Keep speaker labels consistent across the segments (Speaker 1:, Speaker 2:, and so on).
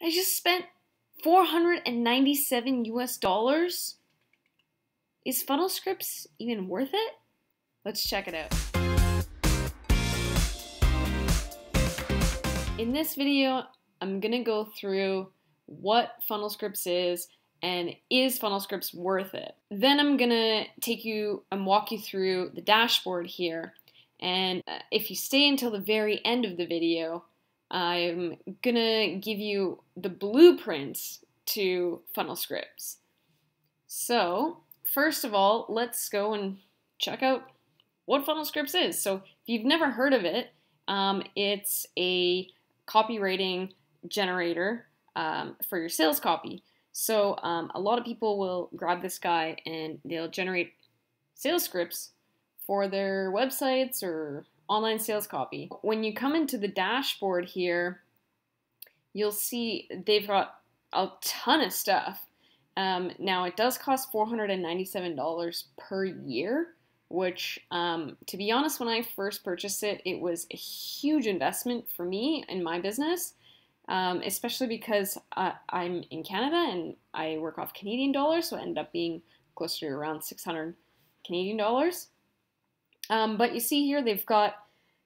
Speaker 1: I just spent 497 US dollars. Is funnel scripts even worth it? Let's check it out. In this video, I'm gonna go through what funnel scripts is funnel scripts worth it. Then I'm gonna take you and walk you through the dashboard here. And if you stay until the very end of the video, I'm gonna give you the blueprints to funnel scripts. So first of all, let's go and check out what funnel scripts is. So if you've never heard of it, it's a copywriting generator for your sales copy. So a lot of people will grab this guy and they'll generate sales scripts for their websites or online sales copy. When you come into the dashboard here, you'll see they've got a ton of stuff. Now it does cost $497 per year, which to be honest, when I first purchased it, it was a huge investment for me in my business, especially because I'm in Canada and I work off Canadian dollars, so it ended up being closer to around 600 Canadian dollars. But you see here they've got,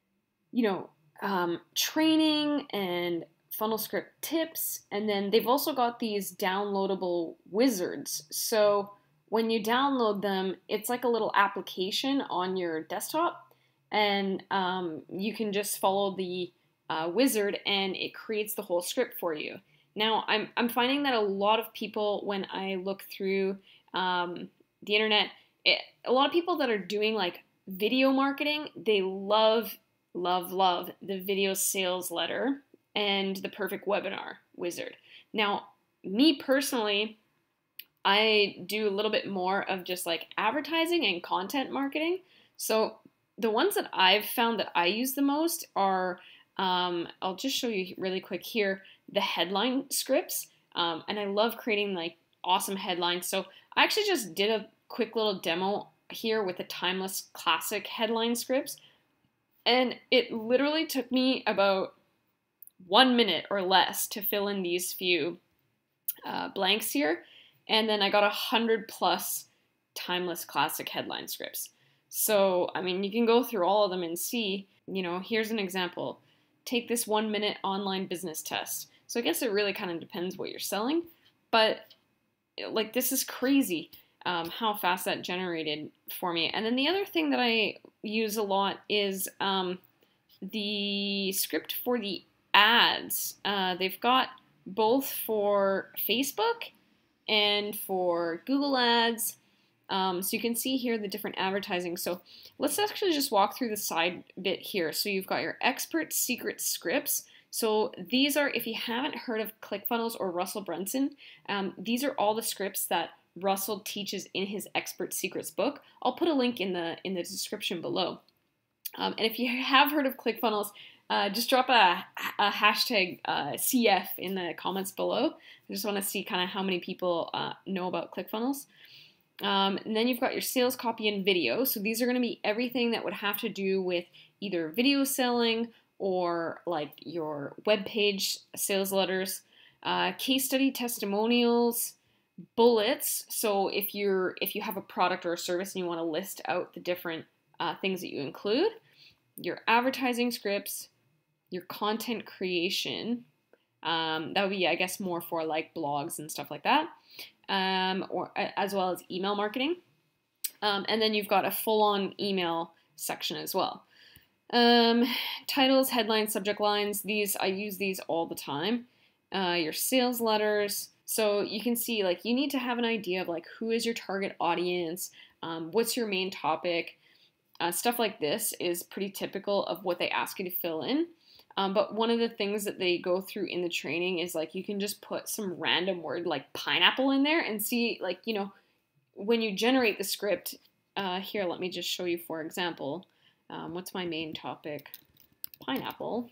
Speaker 1: training and funnel script tips, and then they've also got these downloadable wizards. So when you download them, it's like a little application on your desktop, and you can just follow the wizard and it creates the whole script for you. Now, I'm finding that a lot of people, when I look through the internet, a lot of people that are doing like video marketing, they love the video sales letter and the perfect webinar wizard. Now, me personally, I do a little bit more of just like advertising and content marketing. So the ones that I've found that I use the most are, I'll just show you really quick here, the headline scripts. And I love creating like awesome headlines. So I actually just did a quick little demo here with the timeless classic headline scripts. And it literally took me about 1 minute or less to fill in these few blanks here. And then I got 100+ timeless classic headline scripts. So, I mean, you can go through all of them and see, here's an example. Take this 1 minute online business test. So I guess it really kind of depends what you're selling. But like, this is crazy how fast that generated for me. And then the other thing that I use a lot is the script for the ads. They've got both for Facebook and for Google Ads. So you can see here the different advertising. So let's actually just walk through the side bit here. So you've got your expert secret scripts. So these are, if you haven't heard of ClickFunnels or Russell Brunson, these are all the scripts that Russell teaches in his Expert Secrets book. I'll put a link in the description below. And if you have heard of ClickFunnels, just drop a hashtag CF in the comments below. I just want to see kind of how many people know about ClickFunnels. And then you've got your sales copy and video. So these are going to be everything that would have to do with either video selling or like your web page sales letters, case study testimonials, bullets. So if you have a product or a service and you want to list out the different things that you include, your advertising scripts, your content creation, that would be, I guess, more for like blogs and stuff like that, or as well as email marketing. And then you've got a full-on email section as well. Titles, headlines, subject lines, I use these all the time. Your sales letters. So you can see, like, you need to have an idea of like who is your target audience, what's your main topic. Stuff like this is pretty typical of what they ask you to fill in. But one of the things that they go through in the training is like you can just put some random word like pineapple in there and see, like, when you generate the script. Here, let me just show you, for example, what's my main topic? Pineapple.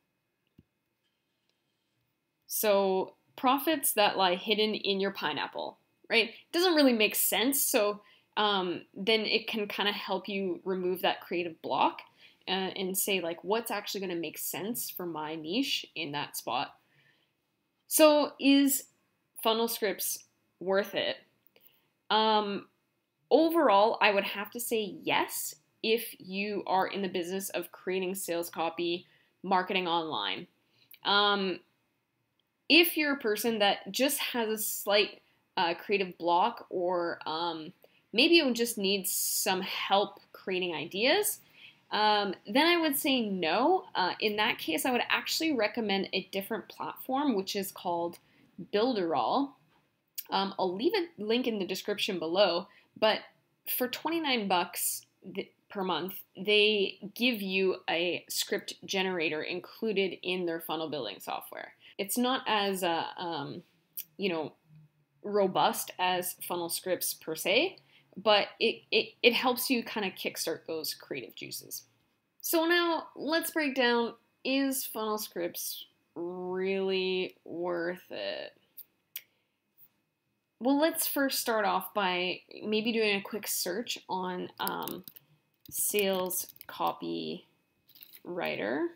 Speaker 1: So profits that lie hidden in your pineapple, right? Doesn't really make sense. So then it can kind of help you remove that creative block and say, like, what's actually going to make sense for my niche in that spot. So is funnel scripts worth it? Overall, I would have to say yes if you are in the business of creating sales copy, marketing online. If you're a person that just has a slight creative block, or maybe you just need some help creating ideas, then I would say no. In that case, I would actually recommend a different platform, which is called Builderall. I'll leave a link in the description below, but for 29 bucks per month, they give you a script generator included in their funnel building software. It's not as robust as funnel scripts per se, but it helps you kind of kickstart those creative juices. So now let's break down, is funnel scripts really worth it? Well, let's first start off by maybe doing a quick search on sales copy writer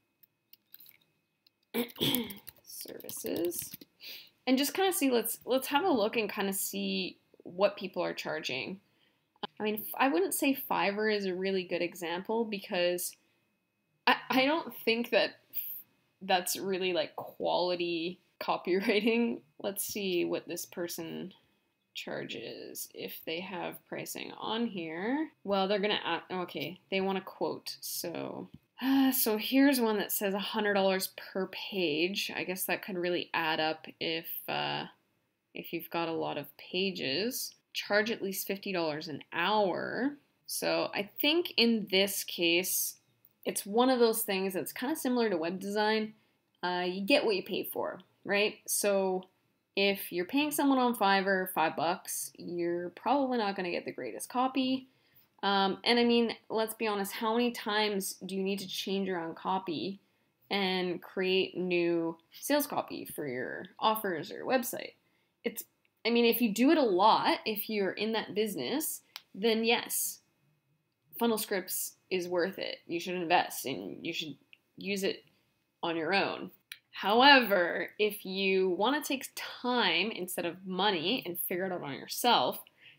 Speaker 1: services, and just kind of see, let's have a look and kind of see what people are charging. I mean, I wouldn't say Fiverr is a really good example, because I don't think that that's really like quality copywriting. Let's see what this person charges, if they have pricing on here. Well, they're gonna add, okay, they want a quote. So here's one that says $100 per page. I guess that could really add up if you've got a lot of pages. Charge at least $50 an hour. So I think in this case, it's one of those things that's kind of similar to web design. You get what you pay for, right? So if you're paying someone on Fiverr $5, you're probably not going to get the greatest copy. And I mean, let's be honest, how many times do you need to change your own copy and create new sales copy for your offers or your website? I mean, if you do it a lot, if you're in that business, then yes, funnel scripts is worth it. You should invest and you should use it on your own. However, if you want to take time instead of money and figure it out on yourself,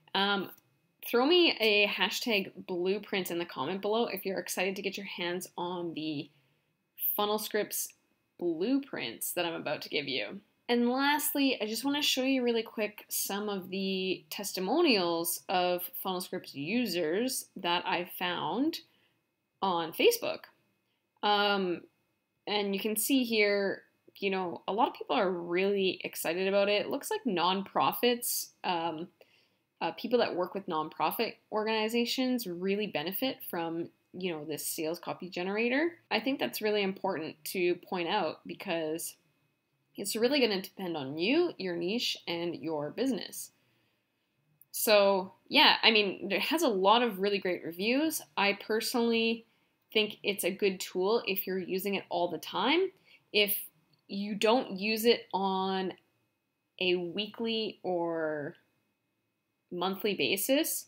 Speaker 1: throw me a hashtag blueprint in the comment below if you're excited to get your hands on the funnel scripts blueprints that I'm about to give you. And lastly, I just want to show you really quick some of the testimonials of funnel scripts users that I found on Facebook. And you can see here, you know, a lot of people are really excited about it. It looks like nonprofits, people that work with nonprofit organizations really benefit from, you know, this sales copy generator. I think that's really important to point out, because it's really going to depend on you, your niche, and your business. So yeah, I mean, it has a lot of really great reviews. I personally think it's a good tool if you're using it all the time. If you don't use it on a weekly or monthly basis,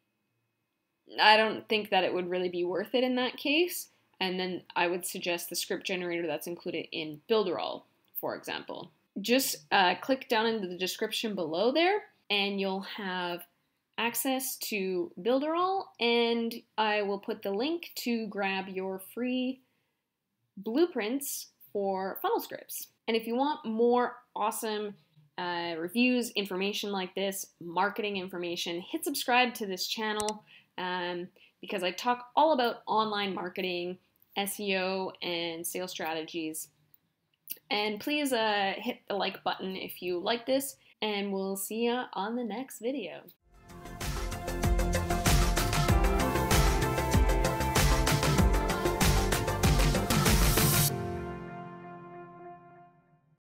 Speaker 1: I don't think that it would really be worth it in that case. And then I would suggest the script generator that's included in Builderall, for example. Just click down into the description below there, and you'll have access to Builderall, and I will put the link to grab your free blueprints for funnel scripts. And if you want more awesome reviews, information like this, marketing information, hit subscribe to this channel, because I talk all about online marketing, SEO, and sales strategies. And please hit the like button if you like this, and we'll see you on the next video.